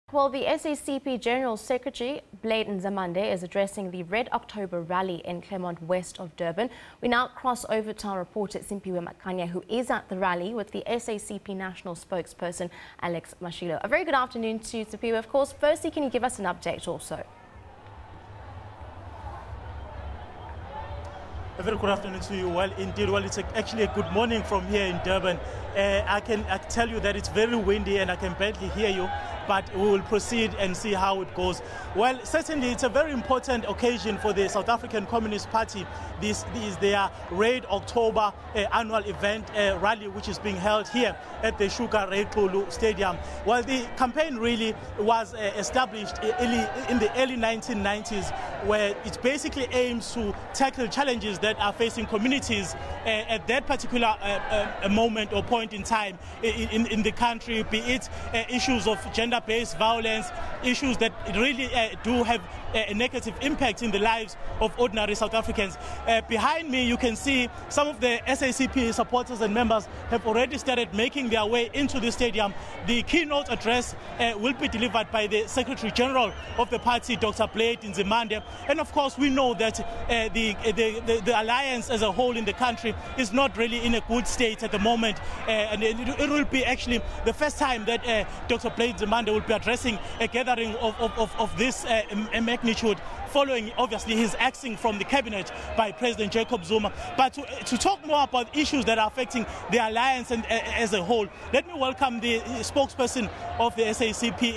Well, the SACP General Secretary, Nzimande, is addressing the Red October rally in Clermont, west of Durban. We now cross over to our reporter, Simphiwe Makhanya, who is at the rally with the SACP National Spokesperson, Alex Mashilo. A very good afternoon to Simphiwe. Of course, firstly, can you give us an update also? A very good afternoon to you. Well, indeed, it's actually a good morning from here in Durban. I can tell you that it's very windy and I can barely hear you, but we will proceed and see how it goes. Well, certainly it's a very important occasion for the South African Communist Party. This is their Red October annual event rally, which is being held here at the Sugar Ray Xulu Stadium. Well, the campaign really was established in the early 1990s, where it basically aims to tackle challenges that are facing communities at that particular moment or point in time in the country, be it issues of gender-based violence, issues that really do have a negative impact in the lives of ordinary South Africans. Behind me, you can see some of the SACP supporters and members have already started making their way into the stadium. The keynote address will be delivered by the Secretary General of the party, Dr. Nzimande. And of course, we know that the alliance as a whole in the country is not really in a good state at the moment. And it will be actually the first time that Dr. Nzimande will be addressing a gathering of this magnitude, following obviously his axing from the cabinet by President Jacob Zuma. But to talk more about issues that are affecting the alliance and as a whole, let me welcome the spokesperson of the SACP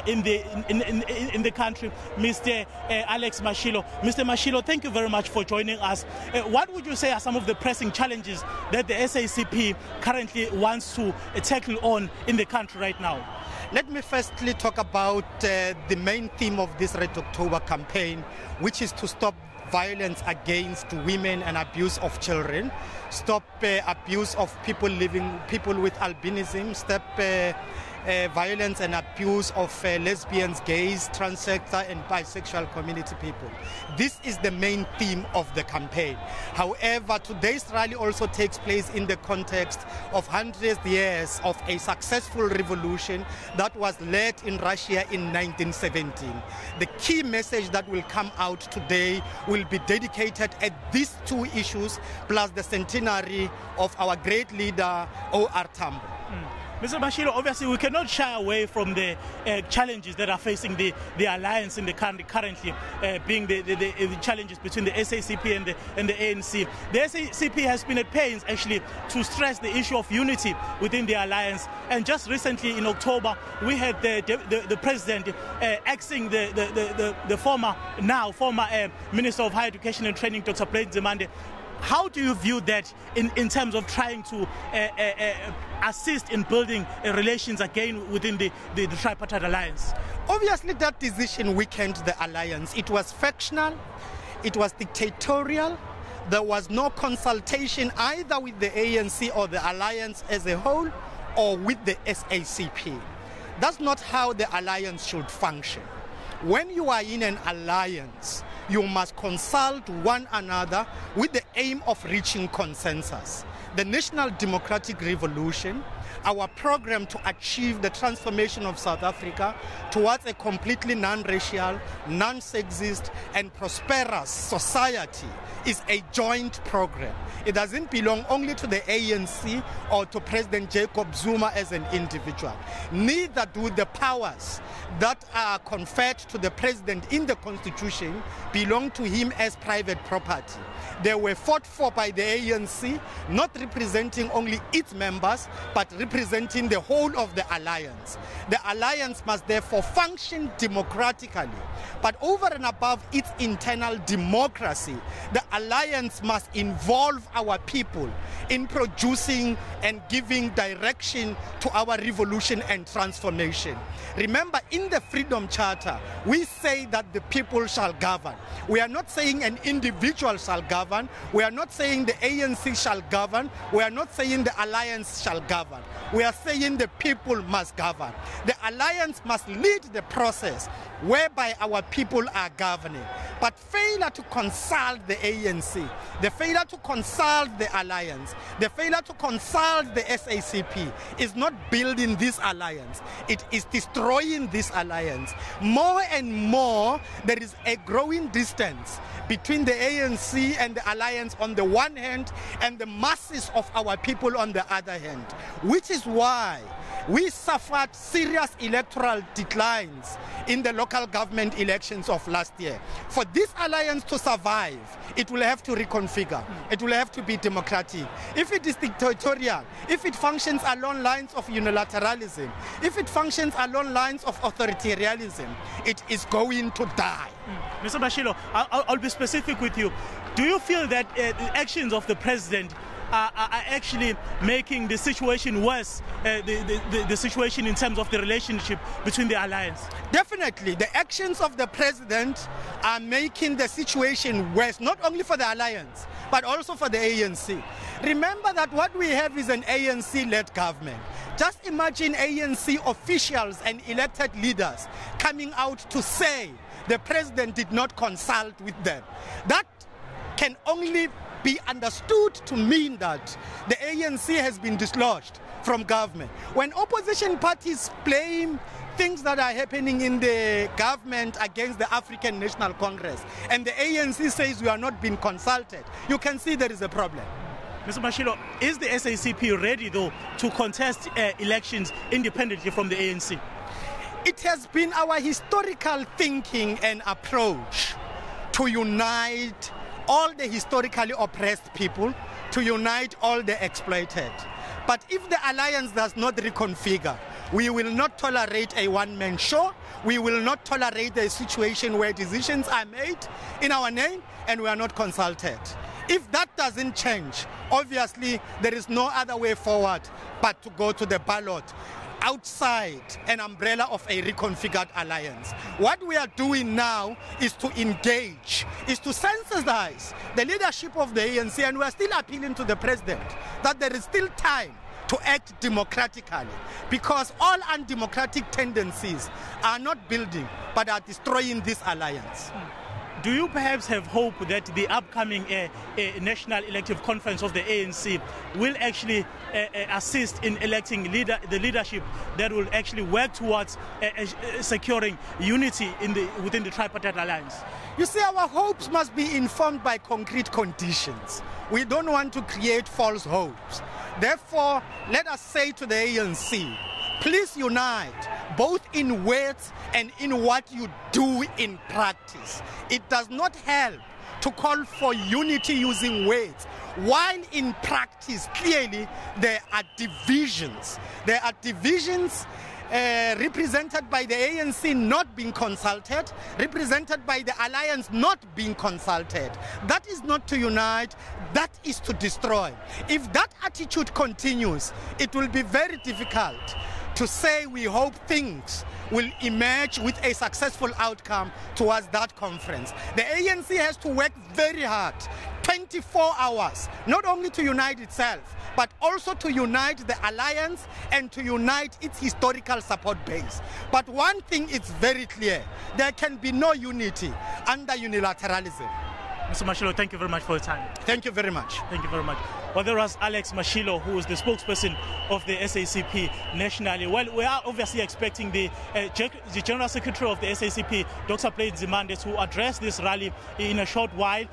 in the country, Mr. Alex Mashilo. Mr. Mashilo, thank you very much for joining us. What would you say are some of the pressing challenges that the SACP currently wants to tackle on in the country right now? Let me firstly talk about the main theme of this Red October campaign, which is to stop violence against women and abuse of children, stop abuse of people with albinism, stop violence and abuse of lesbians, gays, transgender and bisexual community people. This is the main theme of the campaign. However, today's rally also takes place in the context of 100 years of a successful revolution that was led in Russia in 1917. The key message that will come out today will be dedicated at these two issues, plus the centenary of our great leader, O.R. Tambo. Mr. Mashilo, obviously we cannot shy away from the challenges that are facing the alliance in the country currently, being the challenges between the SACP and the ANC. The SACP has been at pains actually to stress the issue of unity within the alliance, and just recently in October we had the president axing the former Minister of Higher Education and Training, Dr. Nzimande. How do you view that in terms of trying to assist in building relations again within the tripartite alliance? Obviously, that decision weakened the alliance. It was factional, it was dictatorial, there was no consultation either with the ANC or the alliance as a whole or with the SACP. That's not how the alliance should function. When you are in an alliance, you must consult one another with the aim of reaching consensus. The National Democratic Revolution, our program to achieve the transformation of South Africa towards a completely non-racial, non-sexist and prosperous society, is a joint program. It doesn't belong only to the ANC or to President Jacob Zuma as an individual. Neither do the powers that are conferred to the president in the Constitution belong to him as private property. They were fought for by the ANC, not representing only its members, but representing the whole of the alliance. The alliance must therefore function democratically, but over and above its internal democracy, the alliance must involve our people in producing and giving direction to our revolution and transformation. Remember, in the Freedom Charter, we say that the people shall govern. We are not saying an individual shall govern. We are not saying the ANC shall govern. We are not saying the alliance shall govern. we are saying the people must govern. The alliance must lead the process whereby our people are governing. But failure to consult the ANC, the failure to consult the alliance, the failure to consult the SACP is not building this alliance. It is destroying this alliance. More and more, there is a growing distance between the ANC and the alliance on the one hand and the masses of our people on the other hand, which is why we suffered serious electoral declines in the local government elections of last year. For this alliance to survive, it will have to reconfigure. It will have to be democratic. If it is dictatorial, if it functions along lines of unilateralism, if it functions along lines of authoritarianism, it is going to die. Mr. Mashilo, I'll be specific with you. Do you feel that the actions of the president are actually making the situation worse, the situation in terms of the relationship between the alliance? Definitely. The actions of the president are making the situation worse, not only for the alliance, but also for the ANC. Remember that what we have is an ANC-led government. Just imagine ANC officials and elected leaders coming out to say the president did not consult with them. That can only be understood to mean that the ANC has been dislodged from government. When opposition parties blame things that are happening in the government against the African National Congress and the ANC says we are not being consulted, you can see there is a problem. Mr. Mashilo, is the SACP ready though to contest elections independently from the ANC? It has been our historical thinking and approach to unite all the historically oppressed people, to unite all the exploited. But if the alliance does not reconfigure, we will not tolerate a one-man show. We will not tolerate a situation where decisions are made in our name and we are not consulted. If that doesn't change, obviously there is no other way forward but to go to the ballot outside an umbrella of a reconfigured alliance. What we are doing now is to engage, is to sensitize the leadership of the ANC, and we are still appealing to the president that there is still time to act democratically, because all undemocratic tendencies are not building but are destroying this alliance. Do you perhaps have hope that the upcoming National Elective Conference of the ANC will actually assist in electing the leadership that will actually work towards securing unity within the tripartite alliance? You see, our hopes must be informed by concrete conditions. We don't want to create false hopes. Therefore, let us say to the ANC, please unite, both in words and in what you do in practice. It does not help to call for unity using words, while in practice, clearly, there are divisions. There are divisions represented by the ANC not being consulted, represented by the alliance not being consulted. That is not to unite, that is to destroy. If that attitude continues, it will be very difficult to say we hope things will emerge with a successful outcome towards that conference. The ANC has to work very hard, 24 hours, not only to unite itself, but also to unite the alliance and to unite its historical support base. But one thing is very clear, there can be no unity under unilateralism. Mr. Mashilo, thank you very much for your time. Thank you very much. Thank you very much. Well, there was Alex Mashilo, who is the spokesperson of the SACP nationally. Well, we are obviously expecting the General Secretary of the SACP, Dr. Nzimande, to address this rally in a short while.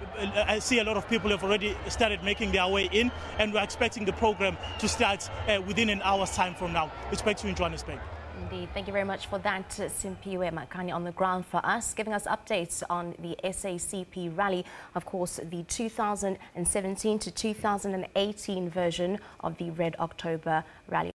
I see a lot of people have already started making their way in, and we're expecting the program to start within an hour's time from now. Expect you in Johannesburg. Indeed. Thank you very much for that, Simphiwe Makhanya, on the ground for us, giving us updates on the SACP rally. Of course, the 2017 to 2018 version of the Red October rally.